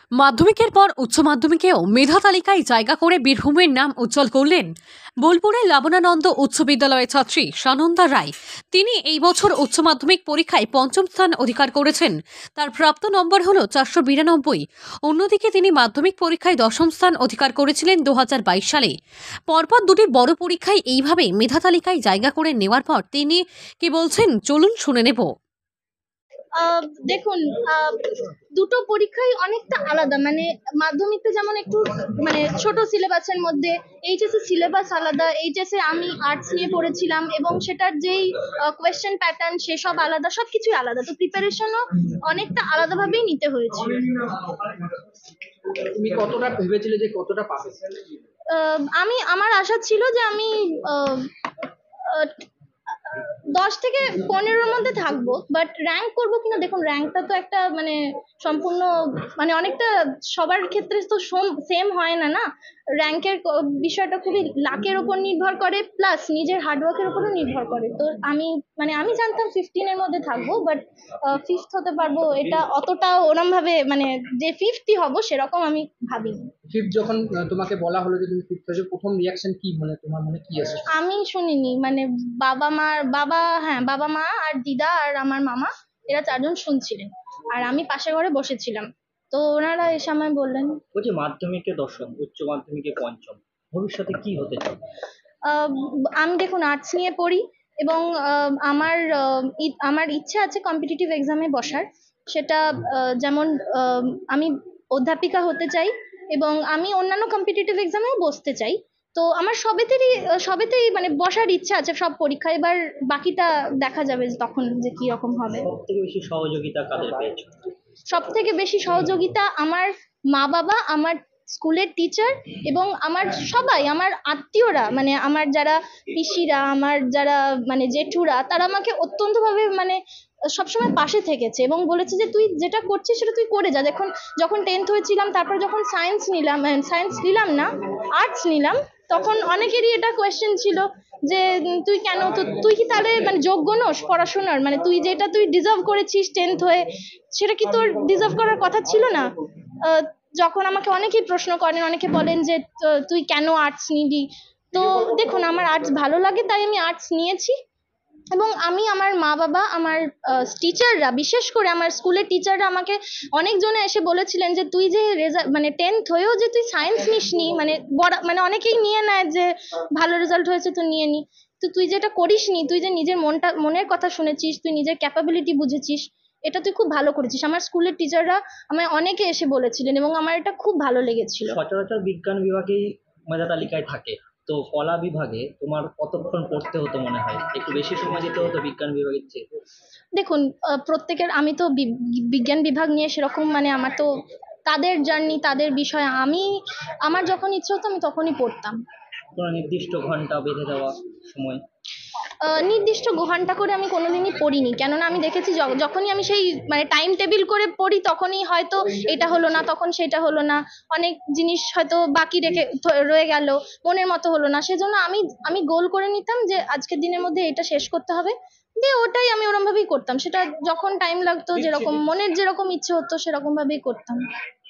মাধ্যমিকের পর উচ্চ মাধ্যমিকেও মেধা তালিকায় জায়গা করে বীরভূমের নাম উজ্জ্বল করলেন বোলপুরের লাবণানন্দ উচ্চ বিদ্যালয়ের ছাত্রী সানন্দা রায়। তিনি এই বছর উচ্চ মাধ্যমিক পরীক্ষায় পঞ্চম স্থান অধিকার করেছেন। তার প্রাপ্ত নম্বর হল 492। অন্যদিকে তিনি মাধ্যমিক পরীক্ষায় দশম স্থান অধিকার করেছিলেন 2022 সালে। পরপর দুটি বড় পরীক্ষায় এইভাবে মেধা তালিকায় জায়গা করে নেওয়ার পর তিনি কি বলছেন চলুন শুনে নেব। দেখুন, দুটো পরীক্ষাই অনেকটা আলাদা। মানে মাধ্যমিকটা যেমন একটু মানে ছোট সিলেবাসের মধ্যে, এইচএস এর সিলেবাস আলাদা। এইচএস এ আমি আর্টস নিয়ে পড়েছিলাম এবং সেটার যেই কোয়েশ্চেন প্যাটার্ন সেসব আলাদা, সবকিছুই আলাদা। তো প্রিপারেশনও অনেকটা আলাদাভাবেই নিতে হয়েছিল। তুমি কতটা ভেবেছিলে যে কতটা পাবে? আমার আশা ছিল যে আমি 10 থেকে 15-র মধ্যে থাকবো, বাট র্যাঙ্ক করবো কিনা, দেখুন র্যাঙ্কটা তো একটা মানে সম্পূর্ণ মানে অনেকটা সবার ক্ষেত্রে তো সেম হয় না না। র্যাঙ্কের বিষয়টা খুবই লাকের উপর নির্ভর করে, প্লাস নিজের হার্ডওয়ার্কের উপরও নির্ভর করে। তো আমি জানতাম 15-এর মধ্যে থাকবো, বাট 5th হতে পারবো এটা অতটা ওরম ভাবে মানে যে 5th-ই হবো সেরকম আমি ভাবিনি। ফিফথ যখন তোমাকে বলা হলো যে তুমি ফিফথ হয়েছো, প্রথম রিয়াকশন কি, মানে তোমার মনে কি এসেছে? আমি শুনিনি, মানে বাবা মা আর দিদা আর আমার মামা, এরা 4জন শুনছিলেন আর আমি পাশের ঘরে বসেছিলাম। তো ওনারা এসে আমায় বললেন, বলছি মাধ্যমিকে দশম, উচ্চ মাধ্যমিকে পঞ্চম, ভবিষ্যতে কি হতে চাও? আমি দেখুন আর্টস নিয়ে পড়ি এবং আমার ইচ্ছে আছে কম্পিটিটিভ এক্সামে বসার। সেটা যেমন আমি অধ্যাপিকা হতে চাই এবং আমি অন্যান্য কম্পিটিটিভ এক্সামেও বসতে চাই। তো আমার সবেতেই মানে বসার ইচ্ছা আছে সব পরীক্ষায়। এবার বাকিটা দেখা যাবে তখন যে কি রকম হবে। সবথেকে বেশি সহযোগিতা কাদের পেয়েছো? সব থেকে বেশি সহযোগিতা আমার মা বাবা, আমার স্কুলের টিচার এবং আমার সবাই, আমার আত্মীয়রা, মানে আমার যারা পিসিরা, আমার যারা মানে জেঠুরা, তারা আমাকে অত্যন্তভাবে মানে সবসময় পাশে থেকেছে এবং বলেছে যে তুই যেটা করছিস সেটা তুই করে যা। যখন 10th হয়েছিলাম, তারপর যখন সায়েন্স নিলাম না, আর্টস নিলাম, তখন অনেকেরই এটা কোয়েশ্চেন ছিল যে তুই কেন, তুই কি তাহলে মানে যোগ্য নোস পড়াশোনার, মানে তুই যেটা তুই ডিজার্ভ করেছিস 10th হয়ে, সেটা কি তোর ডিজার্ভ করার কথা ছিল না? যখন আমাকে অনেকেই প্রশ্ন করেন, অনেকে বলেন যে তুই কেন আর্টস নিবি। তো দেখুন, আমার আর্টস ভালো লাগে তাই আমি আর্টস নিয়েছি এবং আমি আমার মা বাবা, আমার টিচাররা, বিশেষ করে আমার স্কুলের টিচাররা আমাকে অনেকজনে এসে বলেছিলেন যে তুই যে মানে 10th হয়েও যে তুই সায়েন্স নিসনি, মানে অনেকেই নিয়ে নেয় যে ভালো রেজাল্ট হয়েছে তো নিয়ে নি, তো তুই যেটা করিসনি, তুই যে নিজের মনের কথা শুনেছিস, তুই নিজের ক্যাপাবিলিটি বুঝেছিস, এটা তুই খুব ভালো করেছিস। আমার স্কুলের টিচাররা আমায় অনেকে এসে বলেছিলেন এবং আমার এটা খুব ভালো লেগেছিল। সচরাচর বিজ্ঞান বিভাগেই মেধা তালিকায় থাকে, তো কলা বিভাগে তোমার কতক্ষণ পড়তে হতো মনে হয়? একটু বেশি সময় দিতে হতো বিজ্ঞান বিভাগের চেয়ে? দেখুন, প্রত্যেকের, আমি তো বিজ্ঞান বিভাগ নিয়ে সেরকম মানে আমার তো তাদের জার্নি, তাদের বিষয়, আমার যখন ইচ্ছে হতো আমি তখনই পড়তাম। কোনো নির্দিষ্ট ঘন্টা বেঁধে দেওয়া সময়? নির্দিষ্ট ঘন্টা করে আমি কোনোদিনই পড়িনি, কেননা আমি দেখেছি যখনই আমি সেই মানে টাইম টেবিল করে পড়ি তখনই হয়তো এটা হলো না, তখন সেটা হলো না, অনেক জিনিস হয়তো বাকি রেখে রয়ে গেল, মনের মতো হলো না। সেজন্য আমি গোল করে নিতাম যে আজকের দিনের মধ্যে এটা শেষ করতে হবে, দিয়ে ওটাই আমি ওরম ভাবেই করতাম। সেটা যখন টাইম লাগতো, যেরকম মনের যেরকম ইচ্ছে হতো সেরকম ভাবেই করতাম।